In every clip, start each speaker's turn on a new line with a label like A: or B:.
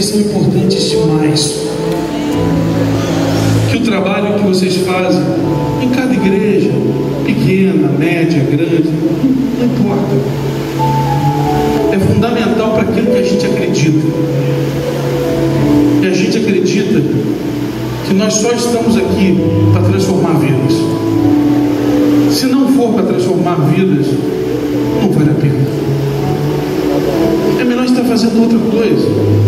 A: vocês são importantes demais. Que o trabalho que vocês fazem em cada igreja, pequena, média, grande, não importa, é fundamental para aquilo que a gente acredita. E a gente acredita que nós só estamos aqui para transformar vidas. Se não for para transformar vidas, não vale a pena. É melhor estar fazendo outra coisa.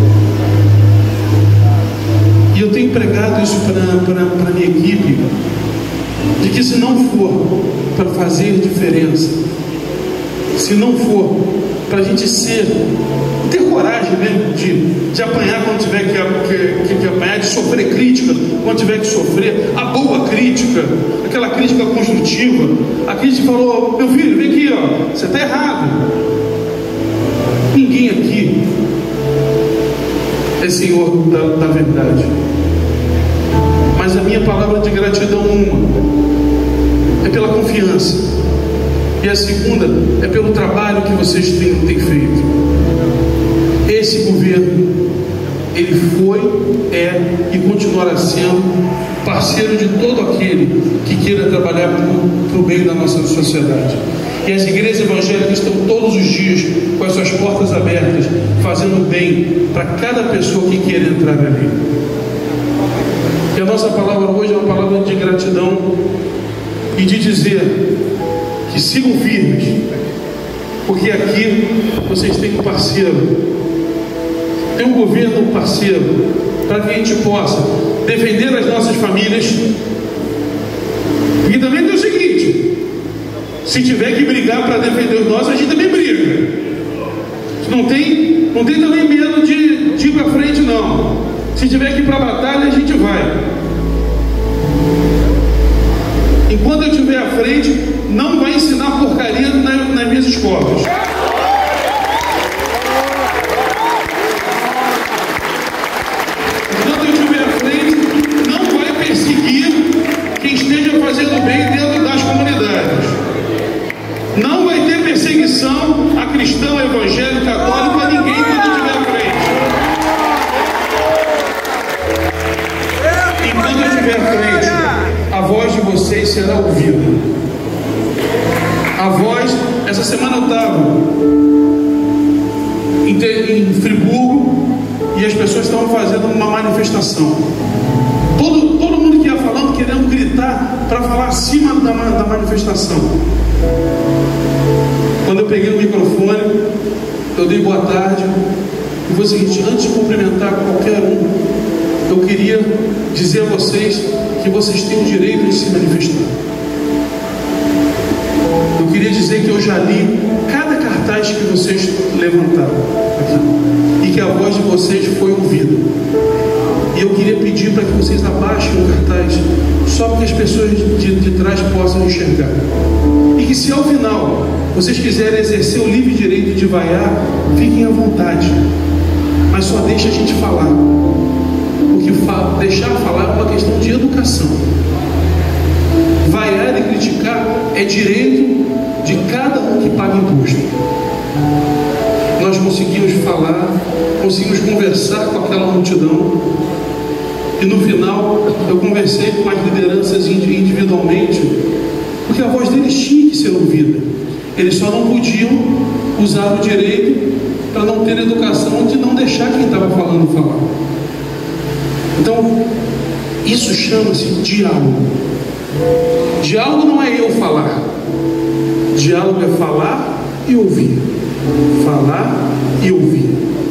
A: E eu tenho pregado isso para a minha equipe, de que se não for para fazer diferença, se não for para a gente ter coragem mesmo de apanhar quando tiver que apanhar, de sofrer crítica quando tiver que sofrer, a boa crítica, aquela crítica construtiva, a crítica falou: meu filho, vem aqui, ó, você está errado. Ninguém aqui é senhor da verdade, mas a minha palavra de gratidão, é pela confiança, e a segunda é pelo trabalho que vocês têm feito. Esse governo, ele foi, é e continuará sendo parceiro de todo aquele que queira trabalhar para o bem da nossa sociedade. E as igrejas evangélicas estão todos os dias com as suas portas abertas, fazendo bem para cada pessoa que queira entrar ali. E a nossa palavra hoje é uma palavra de gratidão e de dizer que sigam firmes, porque aqui vocês têm um parceiro, tem um governo parceiro, para que a gente possa defender as nossas famílias. E também tem o seguinte: se tiver que brigar para defender os nossos, a gente também briga. Não tem também medo de ir para frente, não. Se tiver que ir para a batalha, a gente vai. Enquanto eu estiver à frente, não vai ensinar porcaria nas minhas escolas. Enquanto eu estiver à frente, não vai perseguir quem esteja fazendo bem dentro das comunidades. Não vai ter perseguição a cristão, evangélico, católico, a ninguém quando eu estiver à frente. Enquanto eu estiver à frente, a voz de vocês será ouvida. A voz, essa semana eu estava em Friburgo e as pessoas estavam fazendo uma manifestação. Todo mundo que ia falando, querendo gritar para falar acima da manifestação. Quando eu peguei o microfone, eu dei boa tarde e foi o seguinte: antes de cumprimentar qualquer um, eu queria dizer a vocês que vocês têm o direito de se manifestar. Eu queria dizer que eu já li cada cartaz que vocês levantaram aqui, e que a voz de vocês foi ouvida. E eu queria pedir para que vocês abaixem o cartaz, só para que as pessoas de trás possam enxergar. E que se ao final vocês quiserem exercer o livre direito de vaiar, fiquem à vontade, mas só deixe a gente falar, porque deixar falar é uma questão de educação. Vaiar e criticar é direito de cada um que paga imposto. Nós conseguimos falar, conseguimos conversar com aquela multidão, e no final eu conversei com as lideranças individualmente, porque a voz deles tinha que ser ouvida. Eles só não podiam usar o direito para não ter educação de não deixar quem estava falando falar. Então, isso chama-se diálogo. Diálogo não é eu falar. Diálogo é falar e ouvir. Falar e ouvir.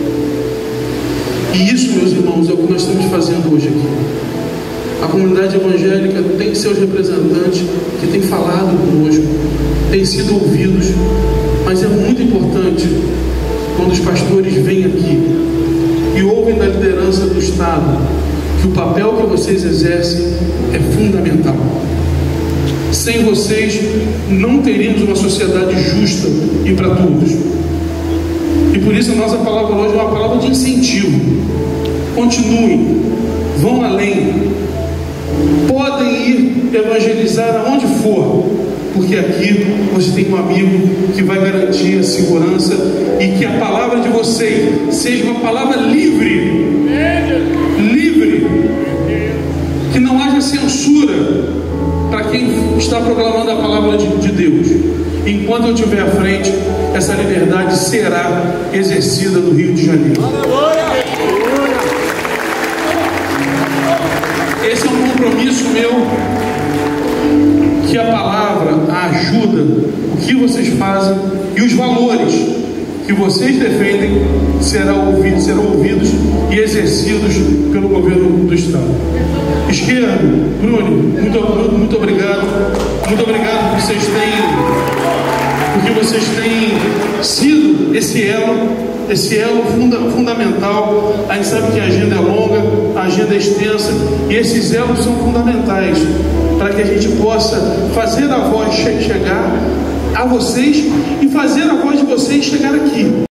A: E isso, meus irmãos, é o que nós estamos fazendo hoje aqui. A comunidade evangélica tem seus representantes que têm falado conosco, têm sido ouvidos, mas é muito importante quando os pastores vêm aqui e ouvem da liderança do Estado que o papel que vocês exercem é fundamental. Sem vocês não teríamos uma sociedade justa e para todos. E por isso a nossa palavra hoje é uma palavra de incentivo. Continuem, vão além, podem ir evangelizar aonde for, porque aqui você tem um amigo que vai garantir a segurança e que a palavra de vocês seja uma palavra livre, que não haja censura para quem está proclamando a palavra de Deus. Enquanto eu estiver à frente, essa liberdade será exercida no Rio de Janeiro. Esse é um compromisso meu, que a palavra, a ajuda, o que vocês fazem e os valores que vocês defendem serão ouvidos e exercidos pelo governo do Estado. Esquerdo, Bruno, muito obrigado. Muito obrigado porque vocês têm sido esse elo fundamental. A gente sabe que a agenda é longa, a agenda é extensa, e esses elos são fundamentais para que a gente possa fazer a voz chegar a vocês e fazer a voz de vocês chegar aqui.